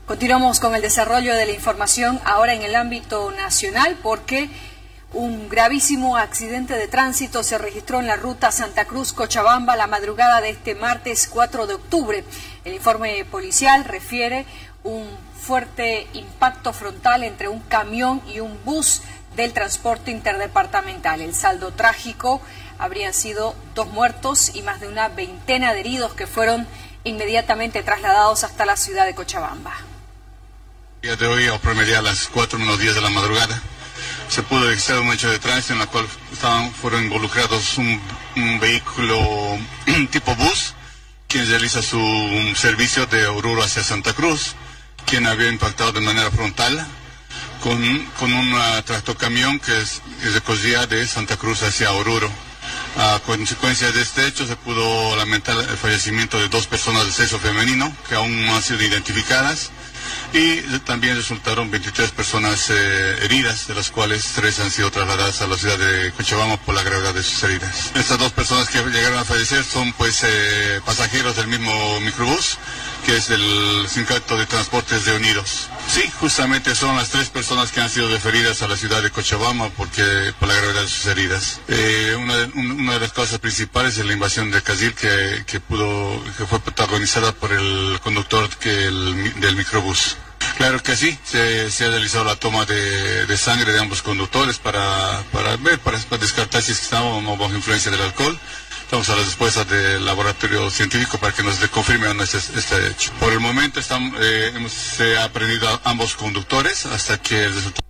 Continuamos con el desarrollo de la información ahora en el ámbito nacional porque un gravísimo accidente de tránsito se registró en la ruta Santa Cruz-Cochabamba la madrugada de este martes 4 de octubre. El informe policial refiere un fuerte impacto frontal entre un camión y un bus del transporte interdepartamental. El saldo trágico habrían sido 2 muertos y más de una veintena de heridos que fueron inmediatamente trasladados hasta la ciudad de Cochabamba. El día de hoy, a promediar a las 4 menos 10 de la madrugada, se pudo registrar un hecho de tránsito en la cual fueron involucrados un vehículo tipo bus, quien realiza su servicio de Oruro hacia Santa Cruz, quien había impactado de manera frontal con un tractocamión que recorría de Santa Cruz hacia Oruro. A consecuencia de este hecho se pudo lamentar el fallecimiento de 2 personas de sexo femenino que aún no han sido identificadas, y también resultaron 23 personas heridas, de las cuales 3 han sido trasladadas a la ciudad de Cochabamba por la gravedad de sus heridas. Estas 2 personas que llegaron a fallecer son pasajeros del mismo microbús, que es del Sindicato de Transportes de Unidos. Sí, justamente son las 3 personas que han sido referidas a la ciudad de Cochabamba por la gravedad de sus heridas. Una de las causas principales es la invasión de Casil que fue protagonizada por el conductor del microbús. Claro que sí, se ha realizado la toma de sangre de ambos conductores para descartar si estaban o no bajo influencia del alcohol. Estamos a las respuestas del laboratorio científico para que nos confirme o no este hecho. Por el momento se ha aprendido a ambos conductores hasta que el resultado.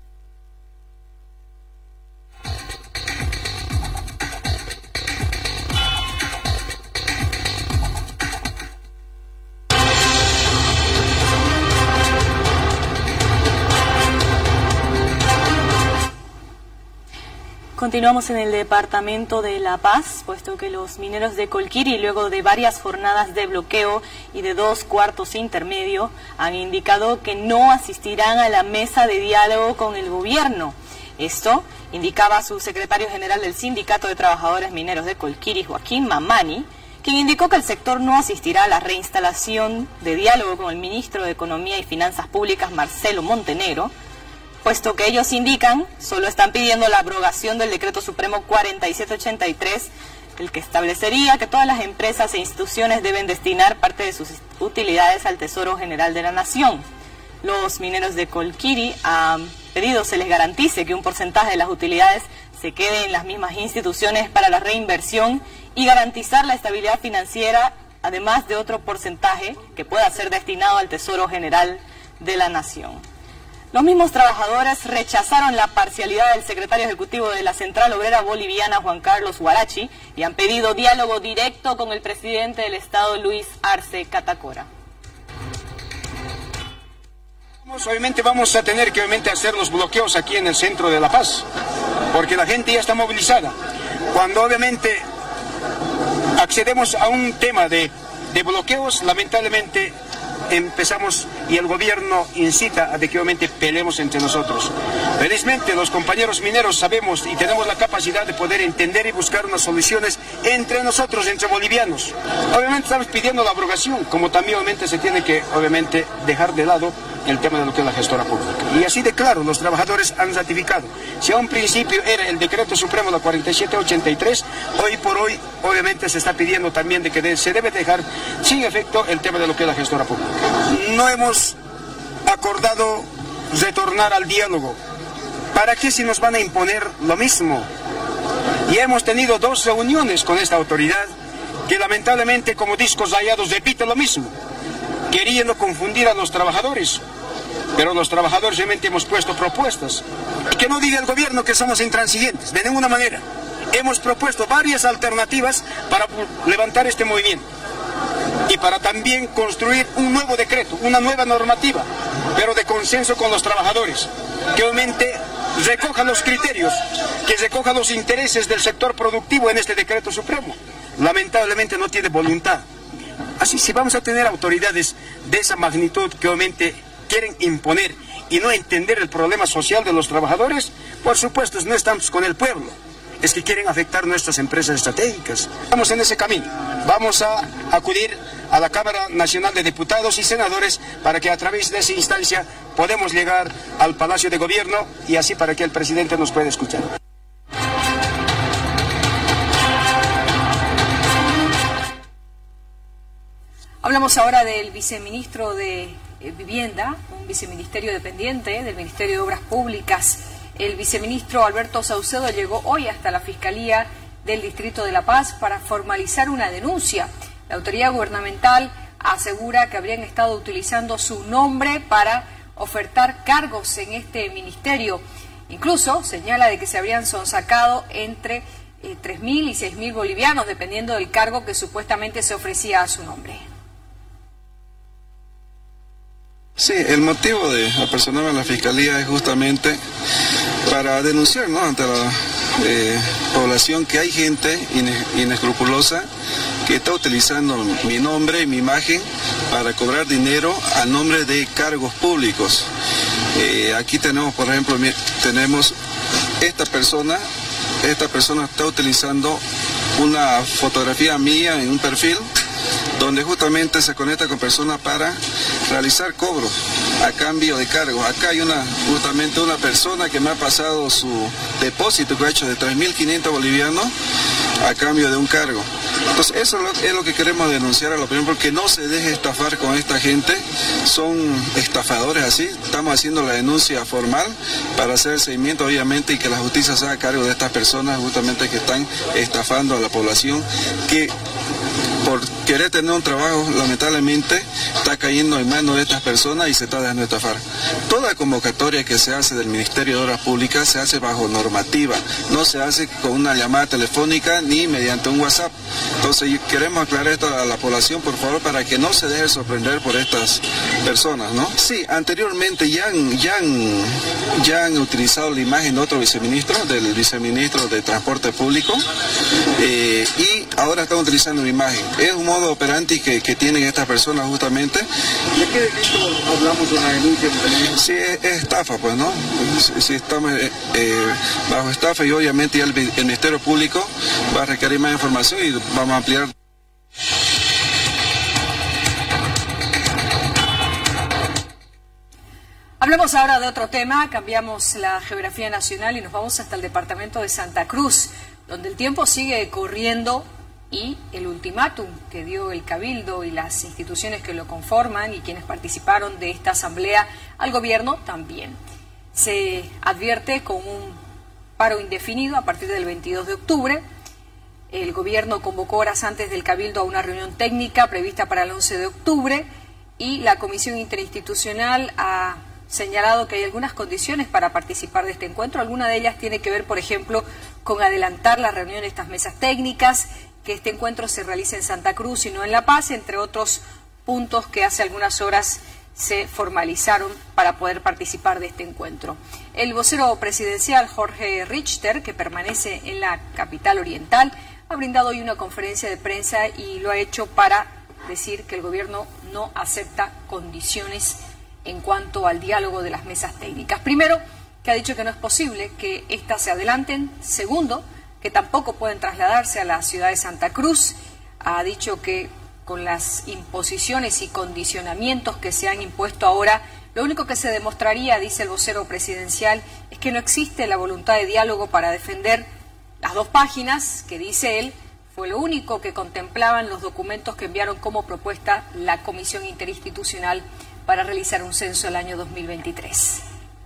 Continuamos en el departamento de La Paz, puesto que los mineros de Colquiri, luego de varias jornadas de bloqueo y de 2 cuartos intermedio, han indicado que no asistirán a la mesa de diálogo con el gobierno. Esto indicaba su secretario general del Sindicato de Trabajadores Mineros de Colquiri, Joaquín Mamani, quien indicó que el sector no asistirá a la reinstalación de diálogo con el ministro de Economía y Finanzas Públicas, Marcelo Montenegro, puesto que ellos indican, solo están pidiendo la abrogación del Decreto Supremo 4783, el que establecería que todas las empresas e instituciones deben destinar parte de sus utilidades al Tesoro General de la Nación. Los mineros de Colquiri han pedido se les garantice que un porcentaje de las utilidades se quede en las mismas instituciones para la reinversión y garantizar la estabilidad financiera, además de otro porcentaje que pueda ser destinado al Tesoro General de la Nación. Los mismos trabajadores rechazaron la parcialidad del secretario ejecutivo de la Central Obrera Boliviana, Juan Carlos Huarachi, y han pedido diálogo directo con el presidente del Estado, Luis Arce Catacora. Obviamente vamos a tener que hacer los bloqueos aquí en el centro de La Paz, porque la gente ya está movilizada. Cuando obviamente accedemos a un tema de bloqueos, lamentablemente empezamos y el gobierno incita a de que obviamente peleemos entre nosotros. Felizmente los compañeros mineros sabemos y tenemos la capacidad de poder entender y buscar unas soluciones entre nosotros, entre bolivianos. Obviamente estamos pidiendo la abrogación, como también obviamente se tiene que obviamente dejar de lado el tema de lo que es la gestora pública. Y así de claro, los trabajadores han ratificado. Si a un principio era el Decreto Supremo, la 4783, hoy por hoy obviamente se está pidiendo también de que se debe dejar sin efecto el tema de lo que es la gestora pública. No hemos acordado retornar al diálogo. ¿Para qué si nos van a imponer lo mismo? Y hemos tenido 2 reuniones con esta autoridad que lamentablemente como discos rayados repite lo mismo, queriendo confundir a los trabajadores. Pero los trabajadores realmente hemos puesto propuestas. Y que no diga el gobierno que somos intransigentes, de ninguna manera. Hemos propuesto varias alternativas para levantar este movimiento y para también construir un nuevo decreto, una nueva normativa, pero de consenso con los trabajadores, que obviamente recoja los criterios, que recoja los intereses del sector productivo en este Decreto Supremo. Lamentablemente no tiene voluntad. Así, si vamos a tener autoridades de esa magnitud que obviamente quieren imponer y no entender el problema social de los trabajadores, por supuesto no estamos con el pueblo, es que quieren afectar nuestras empresas estratégicas. Estamos en ese camino, vamos a acudir a la Cámara Nacional de Diputados y Senadores para que a través de esa instancia podamos llegar al Palacio de Gobierno y así para que el presidente nos pueda escuchar. Hablamos ahora del viceministro de Vivienda, un viceministerio dependiente del Ministerio de Obras Públicas. El viceministro Alberto Saucedo llegó hoy hasta la Fiscalía del Distrito de La Paz para formalizar una denuncia. La autoridad gubernamental asegura que habrían estado utilizando su nombre para ofertar cargos en este ministerio. Incluso señala de que se habrían sonsacado entre 3.000 y 6.000 bolivianos, dependiendo del cargo que supuestamente se ofrecía a su nombre. Sí, el motivo de apersonarme a la Fiscalía es justamente para denunciar, ¿no?, ante la población que hay gente inescrupulosa que está utilizando mi nombre y mi imagen para cobrar dinero a nombre de cargos públicos. Aquí tenemos, por ejemplo, tenemos esta persona está utilizando una fotografía mía en un perfil donde justamente se conecta con personas para realizar cobros a cambio de cargos. Acá hay justamente una persona que me ha pasado su depósito que ha hecho de 3.500 bolivianos a cambio de un cargo. Entonces eso es lo que queremos denunciar a lo primero, porque no se deje estafar con esta gente, son estafadores así. Estamos haciendo la denuncia formal para hacer el seguimiento obviamente y que la justicia se haga cargo de estas personas justamente que están estafando a la población, que por querer tener un trabajo lamentablemente está cayendo en manos de estas personas y se está dejando estafar. Toda convocatoria que se hace del Ministerio de Obras Públicas se hace bajo normativa, no se hace con una llamada telefónica ni mediante un WhatsApp. Entonces queremos aclarar esto a la población, por favor, para que no se deje sorprender por estas personas, ¿no? Sí, anteriormente ya han utilizado la imagen de otro viceministro, del viceministro de Transporte Público, y ahora están utilizando mi imagen. Es un modo operandi que tienen estas personas justamente. ¿De qué delito hablamos de una denuncia? Sí, es estafa, pues, ¿no? Si estamos bajo estafa y obviamente ya el Ministerio Público va a requerir más información y vamos a ampliar. Hablamos ahora de otro tema, cambiamos la geografía nacional y nos vamos hasta el departamento de Santa Cruz, donde el tiempo sigue corriendo y el ultimátum que dio el Cabildo y las instituciones que lo conforman y quienes participaron de esta asamblea al gobierno también. Se advierte con un paro indefinido a partir del 22 de octubre. El gobierno convocó horas antes del Cabildo a una reunión técnica prevista para el 11 de octubre y la Comisión Interinstitucional ha señalado que hay algunas condiciones para participar de este encuentro. Alguna de ellas tiene que ver, por ejemplo, con adelantar la reunión de estas mesas técnicas, que este encuentro se realice en Santa Cruz y no en La Paz, entre otros puntos que hace algunas horas se formalizaron para poder participar de este encuentro. El vocero presidencial Jorge Richter, que permanece en la capital oriental, ha brindado hoy una conferencia de prensa y lo ha hecho para decir que el gobierno no acepta condiciones en cuanto al diálogo de las mesas técnicas. Primero, que ha dicho que no es posible que éstas se adelanten. Segundo, que tampoco pueden trasladarse a la ciudad de Santa Cruz. Ha dicho que con las imposiciones y condicionamientos que se han impuesto ahora, lo único que se demostraría, dice el vocero presidencial, es que no existe la voluntad de diálogo para defender las 2 páginas que, dice él, fue lo único que contemplaban los documentos que enviaron como propuesta la Comisión Interinstitucional para realizar un censo el año 2023.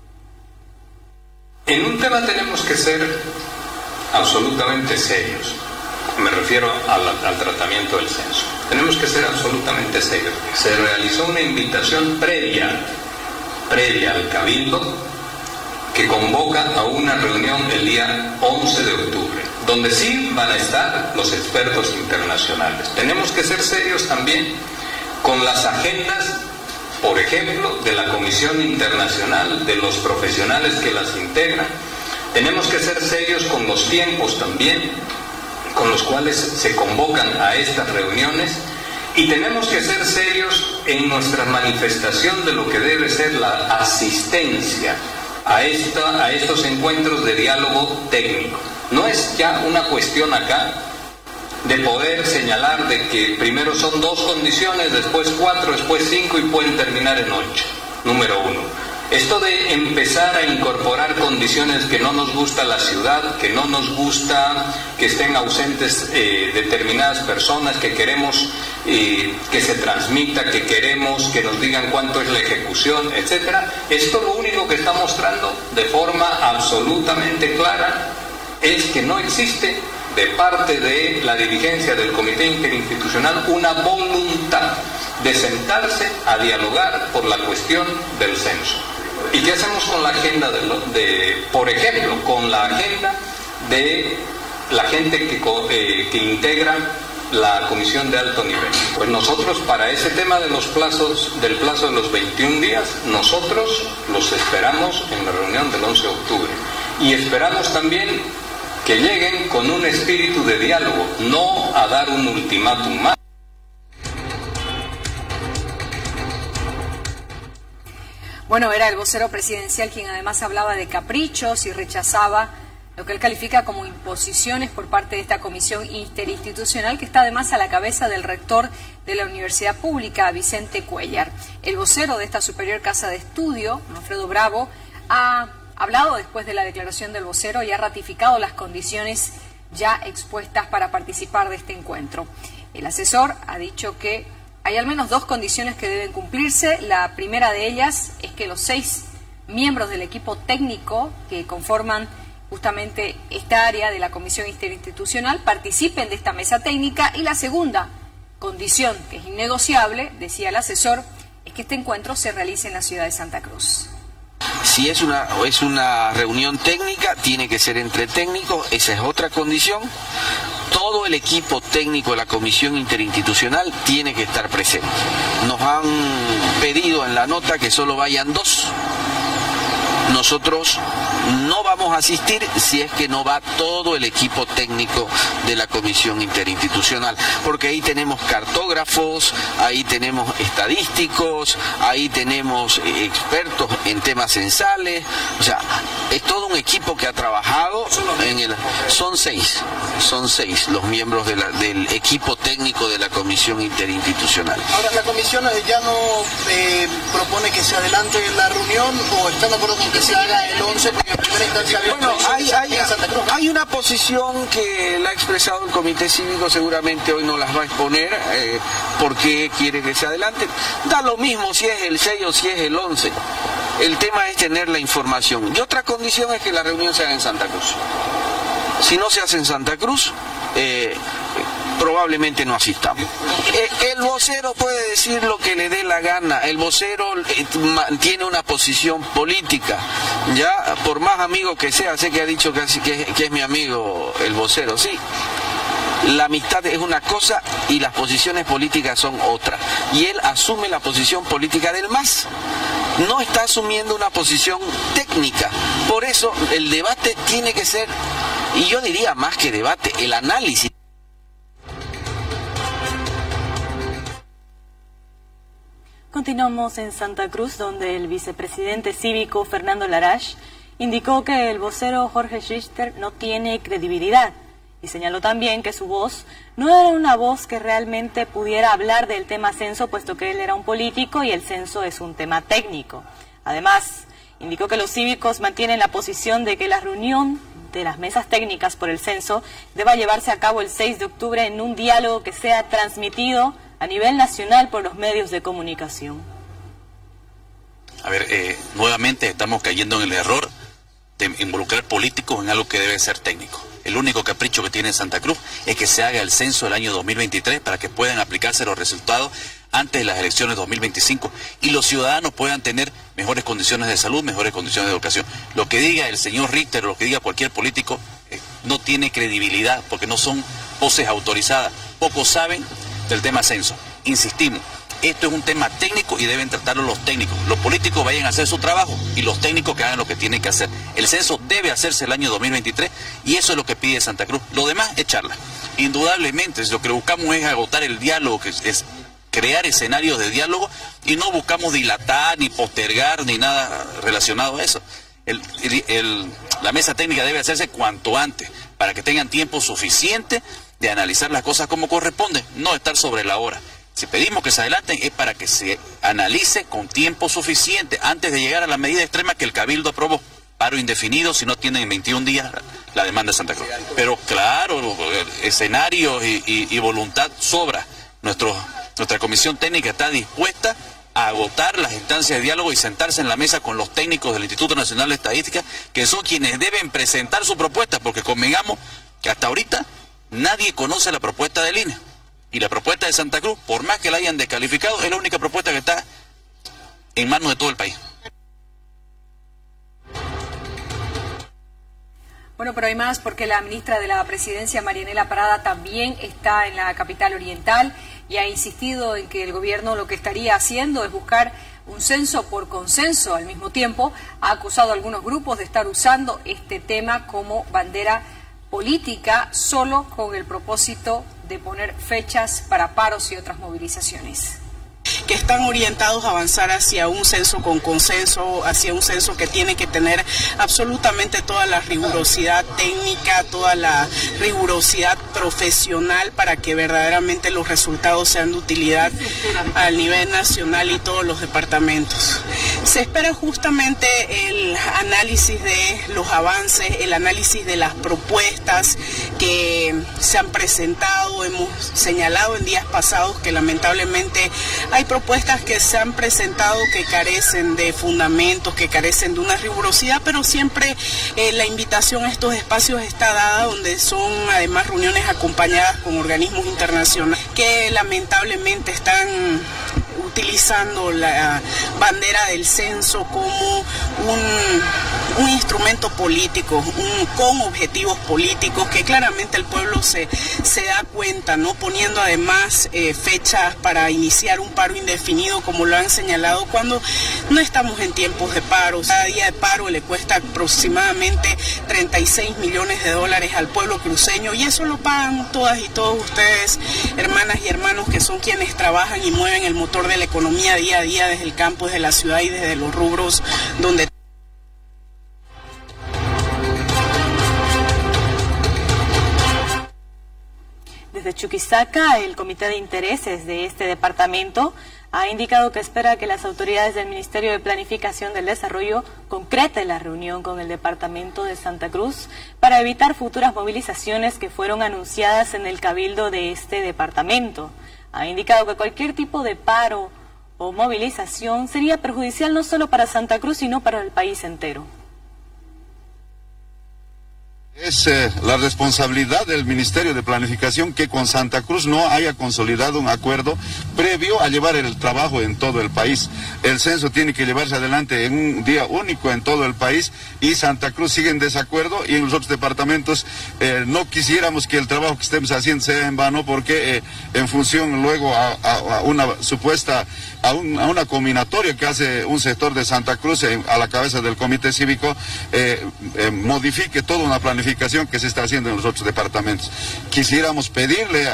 En un tema tenemos que ser absolutamente serios. Me refiero al tratamiento del censo. Tenemos que ser absolutamente serios. Se realizó una invitación previa al Cabildo que convoca a una reunión el día 11 de octubre, donde sí van a estar los expertos internacionales. Tenemos que ser serios también con las agendas, por ejemplo, de la Comisión Internacional, de los profesionales que las integran. Tenemos que ser serios con los tiempos también, con los cuales se convocan a estas reuniones, y tenemos que ser serios en nuestra manifestación de lo que debe ser la asistencia a estos encuentros de diálogo técnico. No es ya una cuestión acá de poder señalar de que primero son 2 condiciones, después 4, después 5 y pueden terminar en 8. Número 1. Esto de empezar a incorporar condiciones que no nos gusta la ciudad, que no nos gusta que estén ausentes determinadas personas, que queremos que se transmita, que queremos que nos digan cuánto es la ejecución, etcétera. Esto lo único que está mostrando de forma absolutamente clara es que no existe de parte de la dirigencia del Comité Interinstitucional una voluntad de sentarse a dialogar por la cuestión del censo. ¿Y qué hacemos con la agenda por ejemplo, con la agenda de la gente que integra la comisión de alto nivel? Pues nosotros, para ese tema de los plazos, del plazo de los 21 días, nosotros los esperamos en la reunión del 11 de octubre. Y esperamos también que lleguen con un espíritu de diálogo, no a dar un ultimátum más. Bueno, era el vocero presidencial quien además hablaba de caprichos y rechazaba lo que él califica como imposiciones por parte de esta comisión interinstitucional que está además a la cabeza del rector de la Universidad Pública, Vicente Cuellar. El vocero de esta superior casa de estudio, Alfredo Bravo, ha hablado después de la declaración del vocero y ha ratificado las condiciones ya expuestas para participar de este encuentro. El asesor ha dicho que hay al menos 2 condiciones que deben cumplirse. La primera de ellas es que los 6 miembros del equipo técnico que conforman justamente esta área de la Comisión Interinstitucional participen de esta mesa técnica, y la segunda condición, que es innegociable, decía el asesor, es que este encuentro se realice en la ciudad de Santa Cruz. Si es una reunión técnica, tiene que ser entre técnicos, esa es otra condición. Todo el equipo técnico de la Comisión Interinstitucional tiene que estar presente. Nos han pedido en la nota que solo vayan 2. Nosotros no vamos a asistir si es que no va todo el equipo técnico de la Comisión Interinstitucional, porque ahí tenemos cartógrafos, ahí tenemos estadísticos, ahí tenemos expertos en temas censales, o sea, es todo un equipo que ha trabajado son seis los miembros del equipo técnico de la Comisión Interinstitucional. Ahora, ¿la comisión ya no propone que se adelante la reunión o están de acuerdo con que se haga el 11? Porque en primera instancia hay una posición que la ha expresado el Comité Cívico, seguramente hoy no las va a exponer, porque quiere que se adelante. Da lo mismo si es el 6 o si es el 11. El tema es tener la información. Y otra condición es que la reunión se haga en Santa Cruz. Si no se hace en Santa Cruz, probablemente no asistamos. El vocero puede decir lo que le dé la gana, el vocero tiene una posición política, ya, por más amigo que sea, sé que ha dicho que es mi amigo el vocero, sí. La amistad es una cosa y las posiciones políticas son otra. Y él asume la posición política del MAS. No está asumiendo una posición técnica. Por eso el debate tiene que ser, y yo diría más que debate, el análisis. Continuamos en Santa Cruz, donde el vicepresidente cívico Fernando Larache indicó que el vocero Jorge Schichter no tiene credibilidad y señaló también que su voz no era una voz que realmente pudiera hablar del tema censo, puesto que él era un político y el censo es un tema técnico. Además, indicó que los cívicos mantienen la posición de que la reunión de las mesas técnicas por el censo deba llevarse a cabo el 6 de octubre en un diálogo que sea transmitido a nivel nacional por los medios de comunicación. A ver, nuevamente estamos cayendo en el error de involucrar políticos en algo que debe ser técnico. El único capricho que tiene Santa Cruz es que se haga el censo del año 2023 para que puedan aplicarse los resultados antes de las elecciones 2025 y los ciudadanos puedan tener mejores condiciones de salud, mejores condiciones de educación. Lo que diga el señor Richter o lo que diga cualquier político no tiene credibilidad porque no son voces autorizadas. Pocos saben del tema censo. Insistimos, esto es un tema técnico y deben tratarlo los técnicos. Los políticos vayan a hacer su trabajo y los técnicos que hagan lo que tienen que hacer. El censo debe hacerse el año 2023 y eso es lo que pide Santa Cruz. Lo demás es charla. Indudablemente, lo que buscamos es agotar el diálogo, que es crear escenarios de diálogo y no buscamos dilatar, ni postergar, ni nada relacionado a eso. La mesa técnica debe hacerse cuanto antes, para que tengan tiempo suficiente de analizar las cosas como corresponde, no estar sobre la hora. Si pedimos que se adelanten es para que se analice con tiempo suficiente antes de llegar a la medida extrema que el Cabildo aprobó. Paro indefinido si no tienen en 21 días la demanda de Santa Cruz. Pero claro, escenarios y voluntad sobra. Nuestra comisión técnica está dispuesta a agotar las instancias de diálogo y sentarse en la mesa con los técnicos del Instituto Nacional de Estadística, que son quienes deben presentar su propuesta, porque convengamos que hasta ahorita nadie conoce la propuesta del INE. Y la propuesta de Santa Cruz, por más que la hayan descalificado, es la única propuesta que está en manos de todo el país. Bueno, pero hay más, porque la ministra de la Presidencia, Marianela Parada, también está en la capital oriental y ha insistido en que el gobierno lo que estaría haciendo es buscar un censo por consenso. Al mismo tiempo, ha acusado a algunos grupos de estar usando este tema como bandera política, solo con el propósito de poner fechas para paros y otras movilizaciones. Que están orientados a avanzar hacia un censo con consenso, hacia un censo que tiene que tener absolutamente toda la rigurosidad técnica, toda la rigurosidad profesional para que verdaderamente los resultados sean de utilidad a nivel nacional y todos los departamentos. Se espera justamente el análisis de los avances, el análisis de las propuestas que se han presentado. Hemos señalado en días pasados que lamentablemente hay propuestas que se han presentado que carecen de fundamentos, que carecen de una rigurosidad, pero siempre la invitación a estos espacios está dada, donde son además reuniones acompañadas con organismos internacionales que lamentablemente están utilizando la bandera del censo como un instrumento político, con objetivos políticos que claramente el pueblo se da cuenta, ¿no? Poniendo además fechas para iniciar un paro indefinido, como lo han señalado, cuando no estamos en tiempos de paro. Cada día de paro le cuesta aproximadamente 36 millones de dólares al pueblo cruceño, y eso lo pagan todas y todos ustedes, hermanas y hermanos, que son quienes trabajan y mueven el motor de la economía día a día desde el campo, desde la ciudad y desde los rubros donde... Desde Chuquisaca, el Comité de Intereses de este departamento ha indicado que espera que las autoridades del Ministerio de Planificación del Desarrollo concreten la reunión con el departamento de Santa Cruz para evitar futuras movilizaciones que fueron anunciadas en el cabildo de este departamento. Ha indicado que cualquier tipo de paro o movilización sería perjudicial no solo para Santa Cruz, sino para el país entero. Es la responsabilidad del Ministerio de Planificación que con Santa Cruz no haya consolidado un acuerdo previo a llevar el trabajo en todo el país. El censo tiene que llevarse adelante en un día único en todo el país, y Santa Cruz sigue en desacuerdo, y en los otros departamentos no quisiéramos que el trabajo que estemos haciendo sea en vano, porque en función luego a una supuesta, a una combinatoria que hace un sector de Santa Cruz a la cabeza del Comité Cívico, modifique toda una planificación que se está haciendo en los otros departamentos. Quisiéramos pedirle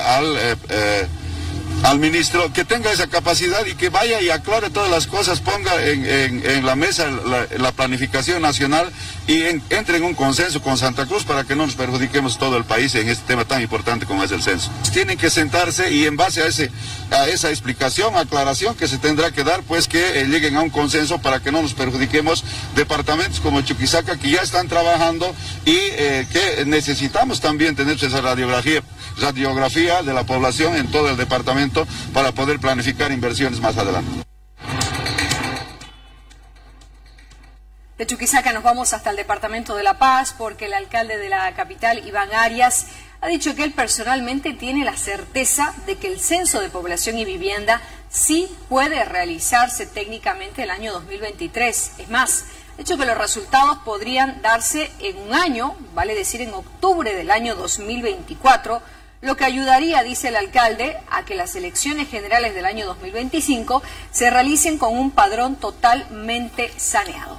al ministro que tenga esa capacidad y que vaya y aclare todas las cosas, ponga en la mesa la planificación nacional y entre en un consenso con Santa Cruz para que no nos perjudiquemos todo el país en este tema tan importante como es el censo. Tienen que sentarse y en base a esa explicación, aclaración que se tendrá que dar, pues que lleguen a un consenso para que no nos perjudiquemos departamentos como Chuquisaca, que ya están trabajando y que necesitamos también tener esa radiografía de la población en todo el departamento para poder planificar inversiones más adelante. De Chuquisaca nos vamos hasta el departamento de La Paz, porque el alcalde de la capital, Iván Arias, ha dicho que él personalmente tiene la certeza de que el censo de población y vivienda sí puede realizarse técnicamente el año 2023. Es más, ha dicho que los resultados podrían darse en un año, vale decir en octubre del año 2024, lo que ayudaría, dice el alcalde, a que las elecciones generales del año 2025 se realicen con un padrón totalmente saneado.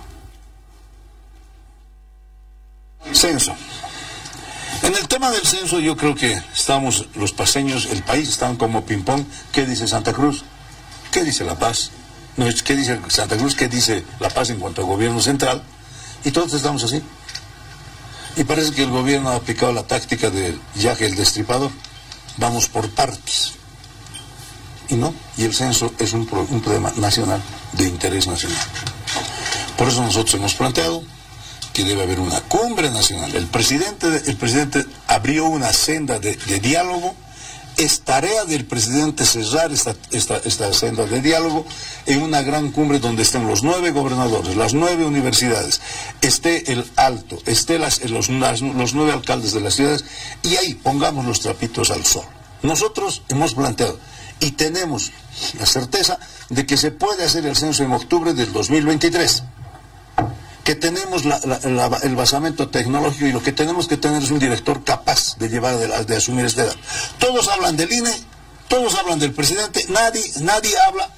Censo. En el tema del censo yo creo que estamos, los paseños, el país, están como ping-pong. ¿Qué dice Santa Cruz? ¿Qué dice La Paz? No, ¿qué dice Santa Cruz? ¿Qué dice La Paz en cuanto al gobierno central? Y todos estamos así. Y parece que el gobierno ha aplicado la táctica del Jack el Destripador. vamos por partes. Y no, y el censo es un problema nacional, de interés nacional. Por eso nosotros hemos planteado que debe haber una cumbre nacional. El presidente abrió una senda de diálogo. Es tarea del presidente cerrar esta senda de diálogo en una gran cumbre donde estén los 9 gobernadores, las 9 universidades, esté el alto, esté los 9 alcaldes de las ciudades, y ahí pongamos los trapitos al sol. Nosotros hemos planteado y tenemos la certeza de que se puede hacer el censo en octubre del 2023. Que tenemos el basamento tecnológico, y lo que tenemos que tener es un director capaz de de asumir esta edad. Todos hablan del INE, todos hablan del presidente, nadie habla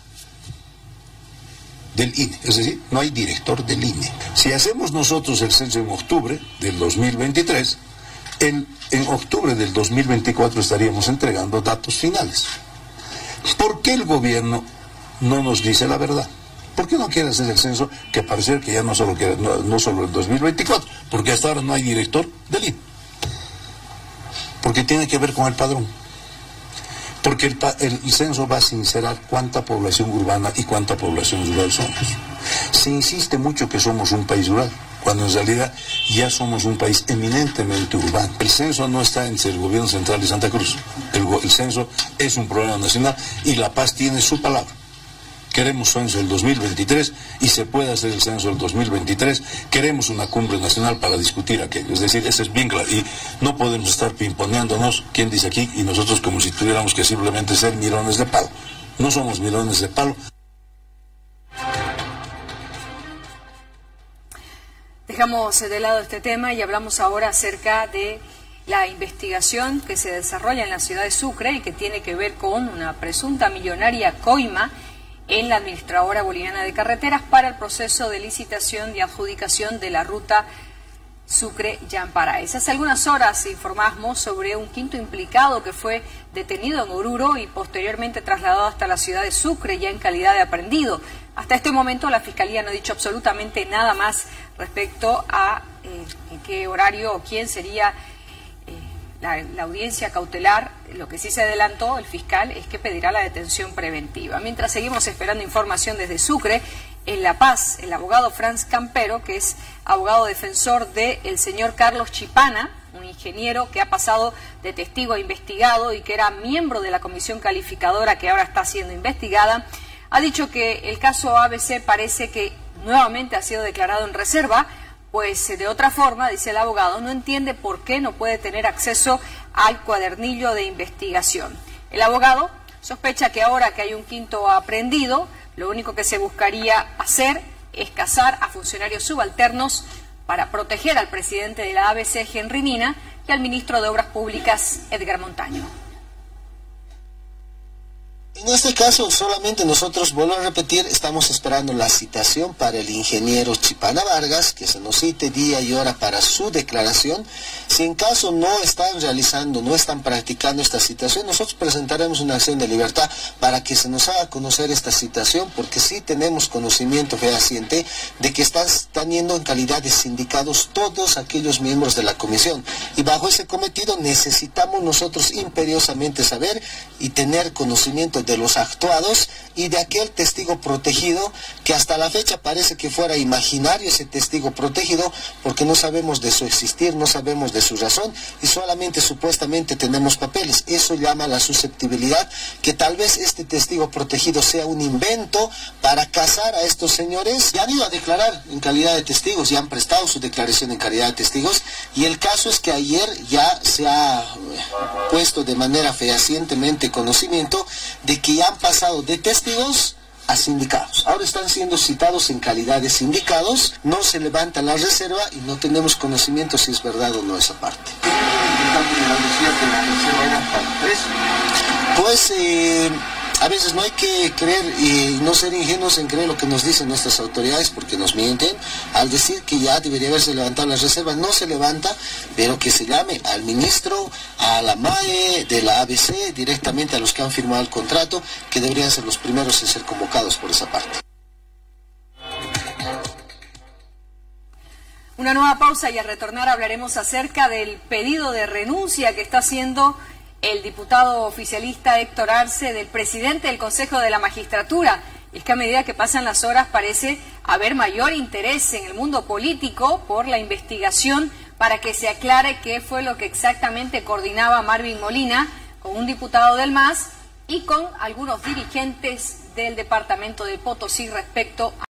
del INE, es decir, no hay director del INE. Si hacemos nosotros el censo en octubre del 2023, en octubre del 2024 estaríamos entregando datos finales. ¿Por qué el gobierno no nos dice la verdad? ¿Por qué no quiere hacer el censo, que parece que ya no solo el 2024? Porque hasta ahora no hay director del INE. Porque tiene que ver con el padrón. Porque el censo va a sincerar cuánta población urbana y cuánta población rural somos. Se insiste mucho que somos un país rural, cuando en realidad ya somos un país eminentemente urbano. El censo no está entre el gobierno central de Santa Cruz. El censo es un problema nacional y La Paz tiene su palabra. Queremos censo del 2023 y se puede hacer el censo del 2023. Queremos una cumbre nacional para discutir aquello. Es decir, eso es bien claro. Y no podemos estar pimponeándonos, quién dice aquí, y nosotros como si tuviéramos que simplemente ser mirones de palo. No somos mirones de palo. Dejamos de lado este tema y hablamos ahora acerca de la investigación que se desarrolla en la ciudad de Sucre y que tiene que ver con una presunta millonaria coima en la Administradora Boliviana de Carreteras para el proceso de licitación y adjudicación de la ruta Sucre-Yamparaes. Hace algunas horas informamos sobre un quinto implicado que fue detenido en Oruro y posteriormente trasladado hasta la ciudad de Sucre ya en calidad de aprehendido. Hasta este momento la Fiscalía no ha dicho absolutamente nada más respecto a en qué horario o quién sería la audiencia cautelar. Lo que sí se adelantó el fiscal es que pedirá la detención preventiva. Mientras seguimos esperando información desde Sucre, en La Paz, el abogado Franz Campero, que es abogado defensor del señor Carlos Chipana, un ingeniero que ha pasado de testigo a investigado y que era miembro de la comisión calificadora que ahora está siendo investigada, ha dicho que el caso ABC parece que nuevamente ha sido declarado en reserva, pues de otra forma, dice el abogado, no entiende por qué no puede tener acceso al cuadernillo de investigación. El abogado sospecha que ahora que hay un quinto aprehendido, lo único que se buscaría hacer es cazar a funcionarios subalternos para proteger al presidente de la ABC, Henry Mina, y al ministro de Obras Públicas, Edgar Montaño. En este caso, solamente nosotros, vuelvo a repetir, estamos esperando la citación para el ingeniero Chipana Vargas, que se nos cite día y hora para su declaración. Si en caso no están realizando, no están practicando esta citación, nosotros presentaremos una acción de libertad para que se nos haga conocer esta citación, porque sí tenemos conocimiento fehaciente de que están yendo en calidad de sindicados todos aquellos miembros de la comisión. Y bajo ese cometido necesitamos nosotros imperiosamente saber y tener conocimiento de los actuados y de aquel testigo protegido, que hasta la fecha parece que fuera imaginario ese testigo protegido, porque no sabemos de su existir, no sabemos de su razón y solamente supuestamente tenemos papeles. Eso llama a la susceptibilidad que tal vez este testigo protegido sea un invento para cazar a estos señores. Ya han ido a declarar en calidad de testigos, ya han prestado su declaración en calidad de testigos, y el caso es que ayer ya se ha puesto de manera fehacientemente conocimiento de que ya han pasado de testigos a sindicados. Ahora están siendo citados en calidad de sindicados, no se levanta la reserva y no tenemos conocimiento si es verdad o no esa parte. Pues a veces no hay que creer y no ser ingenuos en creer lo que nos dicen nuestras autoridades, porque nos mienten al decir que ya debería haberse levantado la reserva. No se levanta, pero que se llame al ministro, a la MAE de la ABC, directamente a los que han firmado el contrato, que deberían ser los primeros en ser convocados por esa parte. Una nueva pausa y al retornar hablaremos acerca del pedido de renuncia que está haciendo el diputado oficialista Héctor Arce del presidente del Consejo de la Magistratura. Y es que a medida que pasan las horas parece haber mayor interés en el mundo político por la investigación para que se aclare qué fue lo que exactamente coordinaba Marvin Molina con un diputado del MAS y con algunos dirigentes del departamento de Potosí respecto a